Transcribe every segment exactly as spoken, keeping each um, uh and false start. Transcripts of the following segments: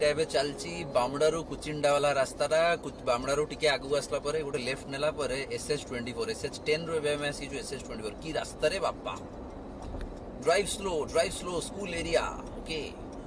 एटा एबे चलची बामडारू कुचिंडा वाला रास्ताटा बामडारू टिके आगु आसला परे गोटे लेफ्ट नेला परे SH twenty four SH ten रो एबे मैं सी जो एसएच ट्वेंटी फोर की रास्ता रे बापा drive slow drive slow school area okay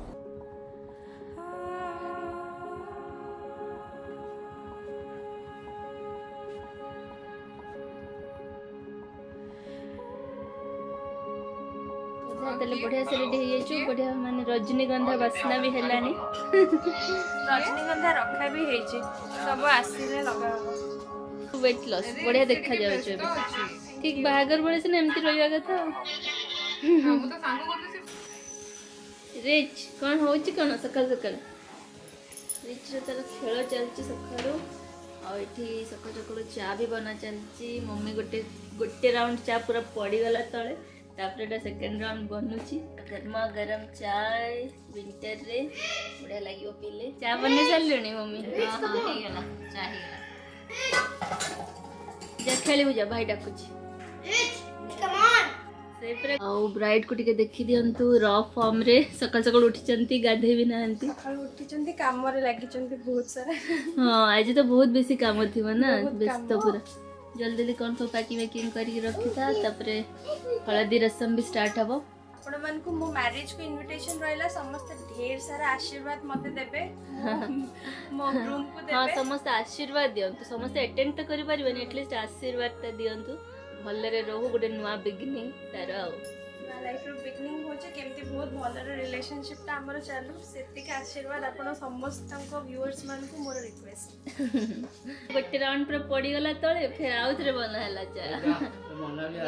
तले बढ़िया से रेडी हो जाइछु बढ़िया माने रजनीगंधा बास्ना भी हेलानी रजनीगंधा रखा भी हेछि सब आसीले लगा वेट लॉस बढ़िया देखा जाउछु एबे ठीक बाहागर बळे से एमती रहिया कथा हम तो सांगो करते रिच कोन होछि कोन सकाल सकाल रिच रे तर खेल चलछि सकाळो आ एठी सकाळ सकाळ चा भी बना चलछि मम्मी गोटे गोटे राउंड चा पूरा पड़ी गला तळे तापरे सेकेंड राउंड बनूची गरमा गरम चाय विंटर रे बढ़िया लगियो पीले चा बने चललुनी मम्मी हां हां हे गेला चा हे गेला जा खेले जा भाई डाकुची कम ऑन से पर आ ब्राइड को टिके देखि दियंतु रॉ फॉर्म रे सकाल सकाल उठी चंती गाधे भी नांती सकाल उठी चंती काम रे लागि चंती बहुत सारा हां आज तो बहुत बेसी काम थिबो ना व्यस्त पूरा जल्दी जल्दी कौन सब पैकिंग वैकिंग करके रखी था तापरे हल्दी रसम भी स्टार्ट हबो आपण मन को मो मैरिज को इनविटेशन रहला समस्त ढेर सारा आशीर्वाद मते देबे मो ग्रूम को देबे हां समस्त आशीर्वाद दियंतु समस्त अटेंड त करि परिबनी एटलीस्ट आशीर्वाद त दियंतु भल्ले रे रहू गोटे नुवा बिगिनिंग तार ना लाइफ रो बिगिनिंग होचे केमती बहुत भलरे रिलेशनशिप ता हमर चालू सेति के आशीर्वाद आपण समस्त को व्यूअर्स मान को मोर रिक्वेस्ट गोटे राउंड पर पड़ी गला तळे फिर आउत रे बना हला चा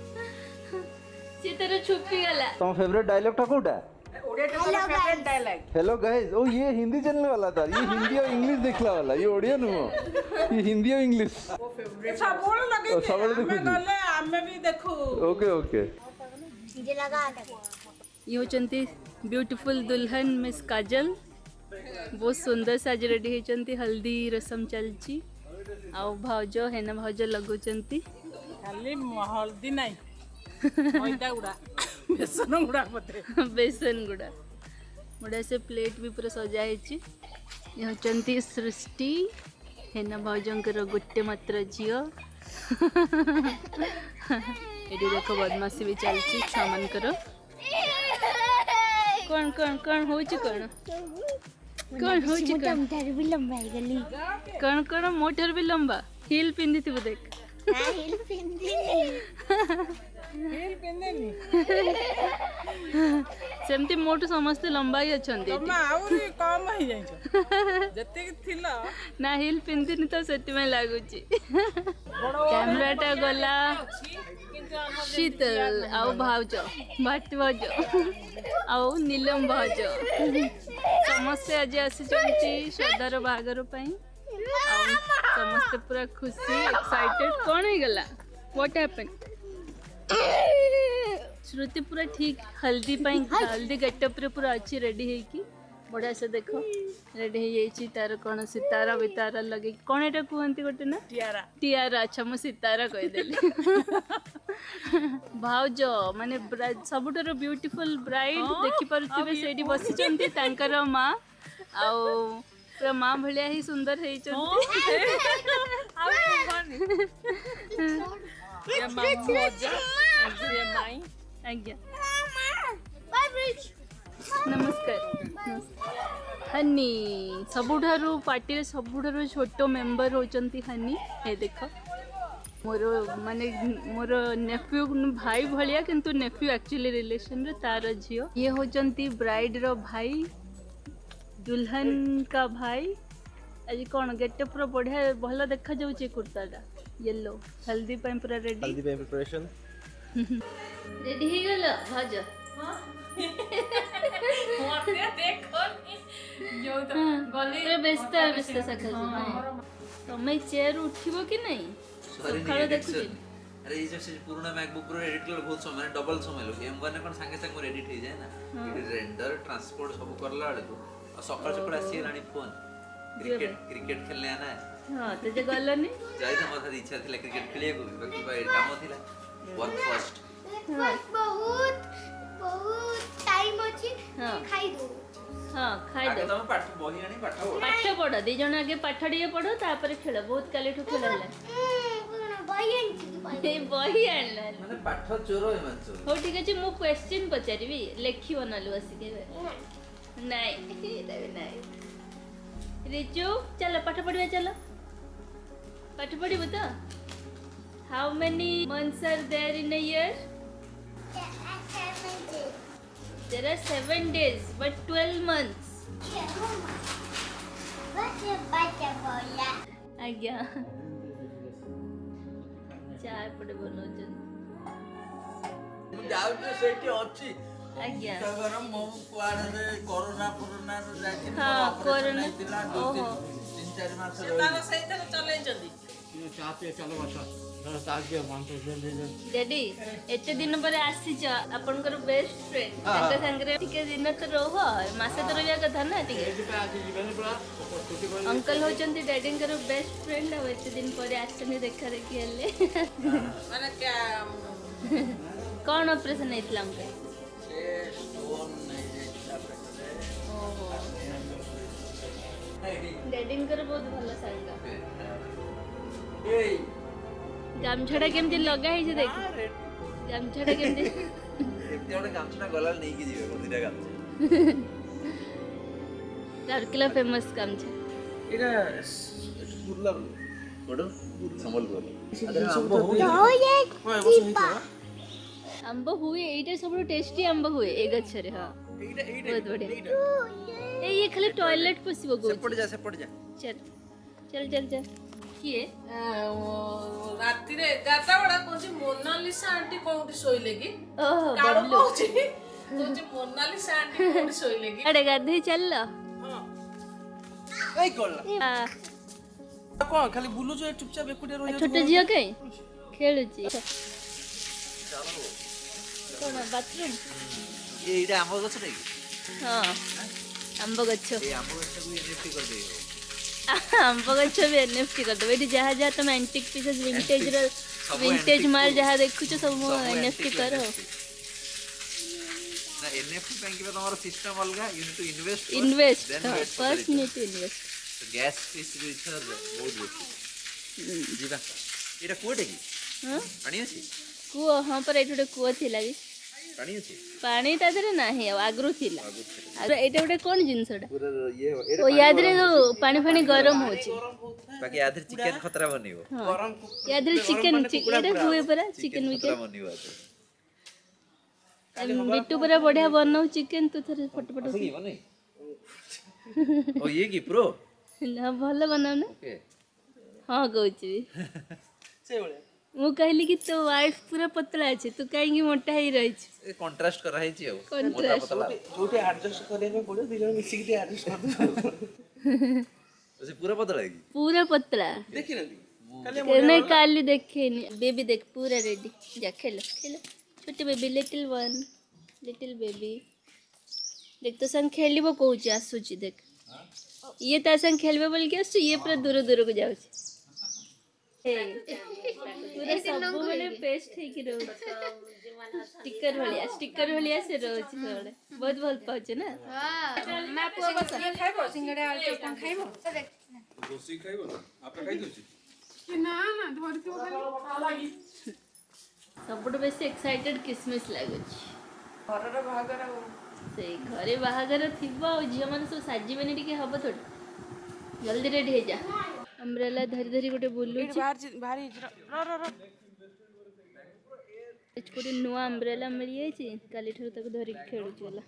चितर छुपी गला तुम फेवरेट डायलॉग था कोटा ओडिया तो फेवरेट डायलॉग हेलो गाइस ओ ये हिंदी चैनल वाला था ये हिंदी और इंग्लिश देखला वाला ये ओडिया नु ये हिंदी और इंग्लिश वो फेवरेट सब बोल लगे सब देखु गले हमें भी देखो ओके ओके डीजे लगा ये होचंती ब्यूटीफुल दुल्हन मिस काजल बहुत सुंदर साज रेडी होचंती हल्दी रसम चलची आ भाउज हेना भाउज लगुचंती खाली हल्दी नहीं मैदा गुड़ा बेसन गुड़ा पते बेसन गुड़ा मुड़ा से प्लेट भी पूरा सजा हेची ये होचंती सृष्टि हेना भाउजंकर गोटे मात्र झियो एडी देखो बदमाशी भी चलची छा मनकर कौन कौन कौन होची कौन कौन होची कौन मोटर भी लंबा है गली कौन कौन मोटर भी लंबा हिल पिंदी थी देख हां हिल पिंदी हिल पिंदी नी सेमती मोटू समस्त लंबा ही अछंती तुम आउरी कम ही जाइछो जते कि थिला ना हिल पिंदी नी तो सेति में लागुची कैमराटा गला शीतल आउ भाउज भाट भाउज आउ नीलम भाउज समस्त आज आसी श्रद्धार बाहागर समस्त पूरा खुशी एक्साइटेड कौन है गला व्हाट हैपेंड श्रुति पूरा ठीक हल्दी पाई हल्दी गेटअप रे पूरा अच्छी रेडी है कि बढ़िया से देखो रेडी हो जाइए तार कौन सितारा बितारा लगे कौन एटा कहती गोटे ना टियारा टियारा अच्छा मु सितारा कहीदेली भाउज माने सबुठार ब्यूटीफुल ब्राइड देखि पारुथिबे सेठी बसिचंती तांकर मां आउ पूरा मां भलिया ही सुंदर है नमस्कार हनी सबुठारू पार्टी सबुठारू छोट मेंबर होचंती हनी हे देख मोर माने मोर नेफ्यू भाई भलिया किंतु नेफ्यू एक्चुअली रिलेशन रे तार झियो ये होचंती ब्राइड रो भाई दुल्हन का भाई आज कौन गेटअप पूरा बढ़िया भल देखा जाउची कुर्ताटा येलो हल्दी पे पूरा रेडी हल्दी पे प्रिपरेशन रेडी हो गेल भाज हां मोते देखो जो तो गली रे व्यस्त व्यस्त सखा तमे चेयर उठिबो कि नहीं सकाळ देखु अरे ये जो पुराना मैकबुक प्रो एडिट कर बहुत समय डबल समय लोग एम वन कोन संगे संग एडिट हो जाए ना रेंडर ट्रांसपोर्ट सब करला बेलू सकाळ सकाळ आसी रानी फोन क्रिकेट क्रिकेट खेलने आना है हां ते जे गलनी जाई त मथा इच्छा थिला क्रिकेट खेलिए को बाकी भाई काम थिला वर्क फर्स्ट बहुत बहुत टाइम अछि खाई दो हाँ खाई ଆଗେ दो ତମେ ପାଠ ବହି ଆଣି ପାଠ ପଢ। पाठ पढ़ दी जन आगे पाठ टे पढ़ तापर खेल बहुत काली खेल है बही आणला ମାନେ ପାଠ ଚୋର ଏମାନେ ସବୁ। हो ठीक अच्छे मु क्वेश्चन पचारिबी लेखिब नलु बसिके नाइ एटा भी नाइ रिचु चलो पाठ पढ़िबा चलो पाठ पढ़िबो तो how many months are there in a year there are seven days but twelve months आज्ञा चाय पड़े बनौछन ମୁଁ ଯାଉଛି ସେଇଠି ଅଛି आज्ञा ତାଙ୍କର ମୁଁ କୁଆଡେ କରୋନା ଫରୋନା ଯାଇଥିଲି ହଁ, ଅପରେସନ କରୋନା। ହେଇଥିଲା ଦୁଇ ଓହୋ। ତିନି ତିନି ଚାରି ମାସ ତାର ରହିଲି। ସେଇଥିରେ ଚଲେଇଛନ୍ତି। डैडी एते दिन पर आसीच आपनकर बेस्ट फ्रेंड तांका संगरे टिके दिन तो रहो मासे तो रहिया कथा ना टिके अंकल होचंती डैडींकर बेस्ट फ्रेंड आ एते दिन पर आसनी देखा देखी हले ମାନେ क्या- कौन ऑपरेशन हेतला अंकल ସେ stone ହେଇଯାଇଥିଲା ପେଟରେ। ओहो ଏଇଠି। डैडींकर बहुत भलो संग ଏଇ गामछाड़ा केमती लगा है जे देख गामछाड़ा केमती ଏମିତି ଗୋଟେ ଗାମୁଛା ଗଲା ନେଇକି ଯିବେ ଗୋଟେ ଦିଟା ଗାମୁଛା। राउरकेला फेमस गामछा ଏଇଟା ବୁର୍ଲା ବଡ ସମ୍ବଲପୁର। ଆଦେରେ ଆମ୍ବ ହଉଛି। आंब हुए एटा सब टेस्टी आंब हुए ए गछरे हां ଏଇଟା ଏଇଟା बहुत बढ़िया ଏଇଟା। ए ये खाली टॉयलेट पसिबो गो ସେପଟେ ଯା ସେପଟେ ଯା। चल चल चल चल किए ରାତିରେ ଏଗାରଟା ବେଳେ କହୁଛି ମୋନାଲିସା ଆଣ୍ଟି କୋଉଠି ଶୋଇଲେ କି ओहो କାଳୁ बबलू କହୁଛି କହୁଛି ମୋନାଲିସା ଆଣ୍ଟି କୋଉଠି ଶୋଇଲେ କି अरे गाधे चल लो ଏଇ କଲା आ କଣ ଖାଲି ବୁଲୁଛୁ ଏ ଚୁପଚାପ ଏକୁଟିଆ ରହିଯାଉଛୁ छोटे झियो कई खेलुची कोन बाथरूम ଏଇଟା ଆମ୍ବ ଗଛଟା କି? हां आंब गछ ଏଇ ଆମ୍ବ ଗଛଟାକୁ ଏନଏଫଟି କରିଦେଇବ। आंब गछ भी एनएफटी कर दो एटी जहां जहां तुम एंटिक पीसेस विंटेज रो सब विंटेज antique माल को- जहां देखुछ सब ସବୁ एनएफटी antique करो N F T। ନା ଏନଏଫଟି ପାଇଁ କିବା ତମର ସିଷ୍ଟମ ଅଲଗା you need to invest invest then wait for the first return। Need to invest gas fees recharge ବହୁତ ବେଶୀ। ଯିବା ଏଇଟା କୁଅଟେ କି हां ପାଣି ଅଛି कुओ हां पर एठोडे कुओ थिला भी ପାଣି ଅଛି पानी ता देरे नाही आगरु थिला आरो एटा गोटे कोन जिंसडा ପୁରା ଇଏ ओ ଏଇଟା याद रे पानी फानी गरम होची ବାକି ଆଧରେ ଚିକେନ ଖତରା ବନିବ हां याद रे चिकन चिकन हुए परा चिकन ଚିକେନ विकेट ଖତରା ବନିବ ଆଧରେ बिट्टू पूरा बढ़िया बनाऊ चिकन तू थरे फट फट କି ବନି ଓ ଇଏ କି ପ୍ରୋ ना भलो बनाऊ ना ଓକେ हां कहूची ସେଇଭଳିଆ ମୁଁ କହିଲି କି ତୋ ୱାଇଫ ପୁରା ପତଳା ଅଛି ତୁ କାହିଁକି ମୋଟା ହେଇ ରହିଛୁ ଏ କଣ୍ଟ୍ରାଷ୍ଟ କରା ହେଇଛି ଆଉ Contrast। ମୋଟା ପତଲା ଯୋଉଠି ଆଡଜଷ୍ଟ କରିବା ପାଇଁ ପଡିବ ଦି ଜଣ ମିଶିକି ଟିକେ ଆଡଜଷ୍ଟ କରିଦେବୁ ସେ ପୁରା ପତଳା କି पूरा पतला ଦେଖିନାହାନ୍ତି नहीं काली देखेनी बेबी देख पूरा रेडी जा खेलो खेलो छोटे baby little one little baby देख तो संग खेलिबो कहूची आसुची देख ये ता संग खेलबे बोल के आसु ये पूरा दूर दूर को जाउची पूरा सब बेले पेस्ट है कि रहू स्टिकर भलिया स्टिकर भलिया से रहूची थोड़े बहुत भल पाउछ ना मैं पुआ बस खाइबो सिंगडा आलू चटन खाइबो ରୋଷେଇ ଖାଇବ ନା ଆପେ ଖାଇଦଉଛି कि ना ना धरती खाली सबुठु बेसी एक्साइटेड किसमिस लागुची घरर बाहागर से घरे बाहागर थिबो आ झियो माने सब साजिबेनी टिके हबो थोड़ी जल्दी रेडी हे जा अम्ब्रेला धरी धरी गोटे बुलुची बाहर बाहर र र र गोटे नुआ अम्ब्रेला मिली जाइछि काली ठरु ताको धरी खेलुची वाला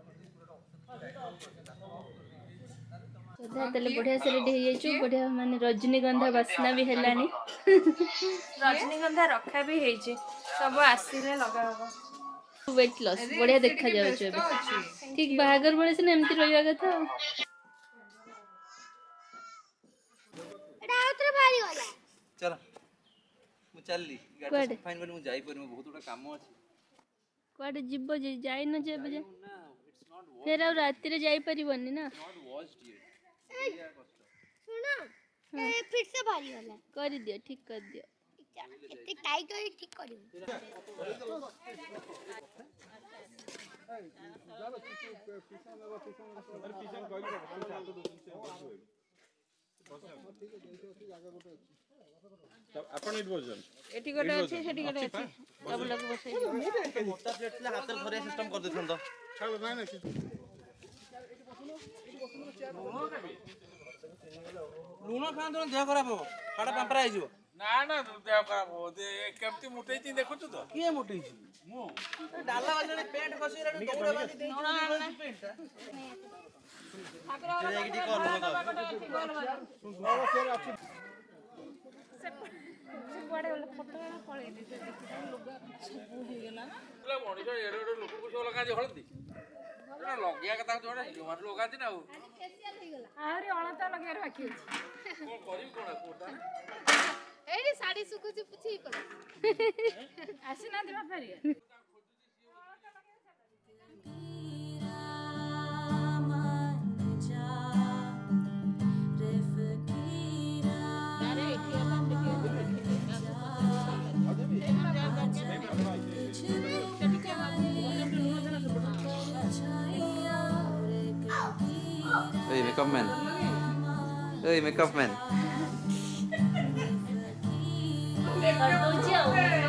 सदा तले बढ़िया से रेडी हे जाइछु बढ़िया माने रजनीगंधा बास्ना भी हेलानी रजनीगंधा रखा भी हेछि सब आसीले लगा हबो वेट लॉस बढ़िया देखा जाउछ एबे ठीक बाहागर बळे से एमती रहिवा कथा एटा आउतरे भारी गला चल ମୁଁ ଚାଲିଲି କୁଆଡେ? ଗାଡ଼ି ଫାଇନ୍ ବୋଲି ମୁଁ ଯାଇପାରିବି ବହୁତ ଗୁଡ଼ା କାମ ଅଛି कुआडे जिब्बो जे जाई न जेबे जे ନା ଇଟ୍ସ ନଟ୍ फेर आ राति रे जाई परिबनी ना नॉट वॉच्ड येट सुनो ए फिर से भारी गला कर दियो ठीक कर दियो एते टाइट होई ठीक करियो ଆପଣ ଏଠି ବସୁଛନ୍ତି ଏଠି ଗୋଟେ ଅଛି ସେଠି ଗୋଟେ ଅଛି ଡବଲକୁ ବସେଇ ମୋଟା ପ୍ଲେଟ୍ ଥିଲେ ହାତରେ ଧରିବା ସିଷ୍ଟମ କରିଦେଇଥାନ୍ତ। ଲୁଣ ଖାଆନ୍ତୁ ଦେହ ଖରାପ ହବ ହାଡ଼ ପାମ୍ପରା ହେଇଯିବ। ନା ନା ଦେହ ଖରାପ ହବ କେମିତି ମୁଠେଇଛି ଦେଖୁଛୁ ତ କିଏ ମୋଟେଇଛି ମୁଁ ଡାଲା ବାଜଣେ ପେଣ୍ଟ ଖସିଗଲାଣି ଦୌଡ଼ା ବାନ୍ଧି ଦେଇଛି ପେଣ୍ଟଟା ଯାଇକି ଟିକେ କଲ୍ ଲଗାଅ। କୁଆଡ଼େ ଗଲେ ଫଟୋ ପଳେଇ ଦେଇছে ସବୁ ହେଇଗଲା ନା ମଣିଷ ଏଡେ ଏଡେ ଲୋକକୁ ସବୁ ଲଗାନ୍ତି ହଳଦୀ ଲଗେଇବା କଥା ଯୋଉଟା ଯୋଉମାନେ ଲଗାନ୍ତି ନା ଆଉ ଆହୁରି ଅଳତା ଲଗେଇବାର ବାକି ଅଛି କଣ କରିବି କଣ କୋଉଟା ଏଇଠି ଶାଢ଼ୀ ଶୁଖୁଛି ପୁଛି କର ଆସିନାହାନ୍ତି ବାପାରିଆ Hey, makeup man. Hey, makeup man. କରିଦଉଛି ଆଉ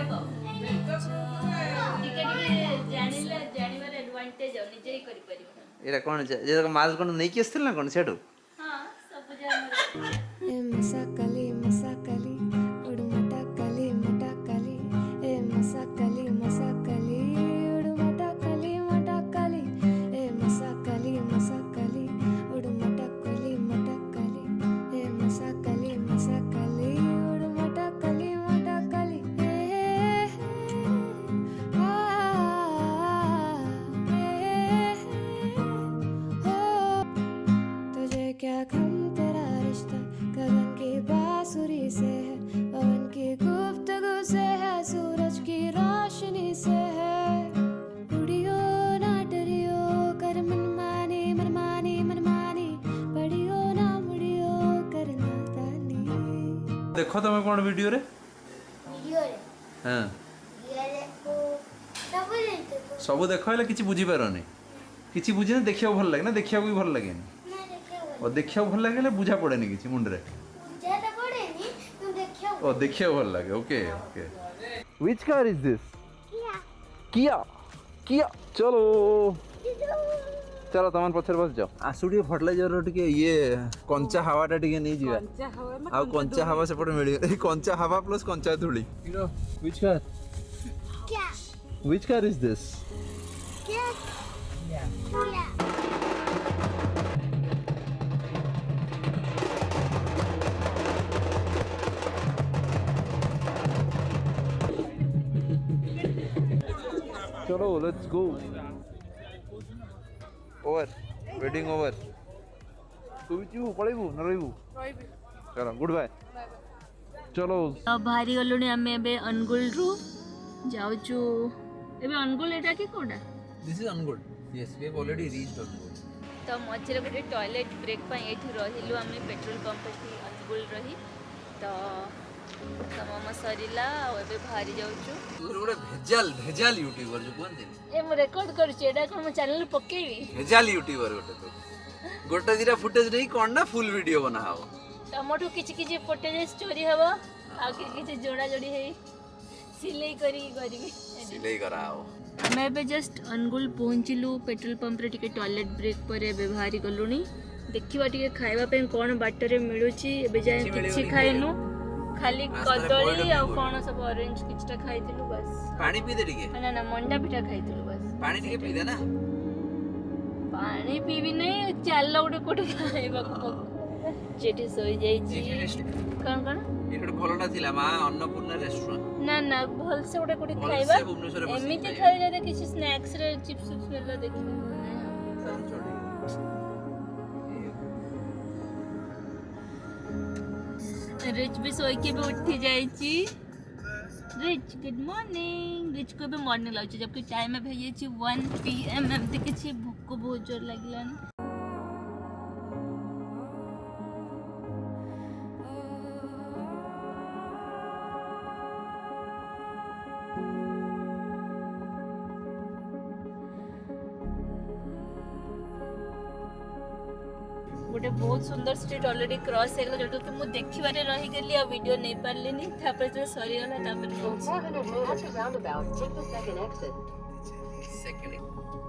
ଟିକେ ଟିକେ ଜାଣିଲେ ଜାଣିବାର ଆଡଭାଣ୍ଟେଜ ଆଉ ନିଜେ ହିଁ କରିପାରିବ। ଏଇଟା କ'ଣ ଯେ ମାଲ କ'ଣ ନେଇକି ଆସିଥିଲ ନା କ'ଣ ସେଠୁ? ହଁ ସବୁ ଜାଣିବାର ए मसाकली मसाकली उड़ मटाकली मटाकली ए मसाकली मसाकली उड़ मटाकली मटाकली ए मसाकली मसाकली उड़ मटाकली मटाकली ए मसाकली मसाकली उड़ मटाकली मटाकली ए आ ए हो तुझे क्या गम तेरा रिश्ता गगन की बांसुरी से है पवन की गुफ्तगू से है सूरज की रोशनी से है उड़ियो ना डरियो कर मनमानी मनमानी मनमानी पड़ियो ना मुड़ियो कर नादानी। देखो तुम कौन वीडियो रे वीडियो रे हाँ ये देखो सब देखो सब देख हेले किछि बुझी पारनी किछि बुझे देखिया भल लागे ना देखिया भी भल लागे ना देखो और देखिया भल लागे बुझा पड़ेनी किछि मुंड रे ज्यादा पड़े नहीं तुम देखो ओ देखिया भल लागे okay okay which car is this क्या किया किया चलो चलो तमन पछर बस जाओ आसु टिके फर्टिलाइजर टिके ये कंचा हवाटा टिके नहीं जीवा आ कंचा हवा सेपटे मिली ए कंचा हवा प्लस कंचा धूली हीरो व्हिच कार क्या व्हिच कार इज दिस क्या क्या चलो let's go over wedding over तू भी चू पळेबू न रहबू चलो गुड बाय चलो ବାହାରି ଗଲୁଣି ଆମେ ଏବେ ଅନୁଗୁଳରୁ ଯାଉଛୁ ଏବେ ଅନୁଗୁଳ ଏଇଟା କି କୋଉଟା This is Angul. Yes, we have already reached Angul. ତ ମଝିରେ ଗୋଟେ ଟଏଲେଟ୍ ବ୍ରେକ୍ ପାଇଁ ଏଇଠି ରହିଲୁ ଆମେ ପେଟ୍ରୋଲ ପମ୍ପ ଏଠି ଅନୁଗୁଳ ରହି ତ କାମ ସରିଲା ଆଉ ଏବେ ବାହାରି ଯାଉଛୁ ତୁ ଗୋଟେ ଭେଜାଲ ଭେଜାଲ ୟୁଟ୍ୟୁବର ଯୋଉ କୁହନ୍ତିନି ଏ ମୁଁ ରେକର୍ଡ କରୁଛି ଏଇଟା କ'ଣ ମୋ ଚ୍ୟାନେଲରେ ପକେଇବି ଭେଜାଲ ୟୁଟ୍ୟୁବର ଗୋଟେ ତୁ ଗୋଟେ ଦିଟା ଫୁଟେଜ ନେଇ କ'ଣ ନା ଫୁଲ ଭିଡିଓ ବନା ହବ ତମଠୁ କିଛି କିଛି ଫୁଟେଜେସ୍ ଚୋରି ହବ ଆଉ କିଛି କିଛି ଯୋଡ଼ା ଯୋଡ଼ି ହେଇ ସିଲେଇ କରିକି କରିବି ସିଲେଇ କରା ହବ ଆମେ ଏବେ ଜଷ୍ଟ ଅନୁଗୁଳ ପହଞ୍ଚିଲୁ ପେଟ୍ରୋଲ ପମ୍ପରେ ଟିକେ ଟଏଲେଟ୍ ବ୍ରେକ୍ ପରେ ଏବେ ବାହାରି ଗଲୁଣି ଦେଖିବା ଟିକେ ଖାଇବା ପାଇଁ କ'ଣ ବାଟରେ ମିଳୁଛି ଏବେ ଯାଏ କିଛି ଖାଇନୁ ଖାଲି କଦଳୀ ଆଉ କ'ଣ ସବୁ ଅରେଞ୍ଜ କିଛିଟା ଖାଇଥିଲୁ ବାସ୍ ପାଣି ପିଇ ଦେ ଟିକେ ନା ନା ମଣ୍ଡା ପିଠା ଖାଇଥିଲୁ ବାସ୍ ପାଣି ଟିକେ ପିଇ ଦେ ନା ପାଣି ପିଇବି ନାହିଁ ଚାଲ ଗୋଟେ କୋଉଠି ଖାଇବାକୁ ସେଠି ଶୋଇଯାଇଛି କ'ଣ କ'ଣ ଏଠି ଗୋଟେ ଭଲଟା ଥିଲା ମା ଅନ୍ନପୂର୍ଣ୍ଣା ରେଷ୍ଟୁରାଣ୍ଟ ନା ନା ଭଲସେ ଗୋଟେ କୋଉଠି ଭଲସେ ଖାଇବା ଭୁବନେଶ୍ୱରରେ ବସିକି ଏମିତି ଖାଇବା। ଖାଇ ଯଦି କିଛି ସ୍ନାକ୍ସରେ ଚିପ୍ସ ଚିପ୍ସ ମିଳିଲା ଦେଖିବା रिच भी सोई के भी उठी जाइए रिच गुड मॉर्निंग रिच को भी मॉर्निंग लगे जबकि टाइम है भैया वन पी एम एमती किसी भूख को बहुत जोर लगलान गोटे बहुत सुंदर स्ट्रीट ऑलरेडी क्रॉस हो गला जोटो कि मु देखिबारे रही गेली आ वीडियो नै पारलिनी तापर जे सरी गला तापर सेकंड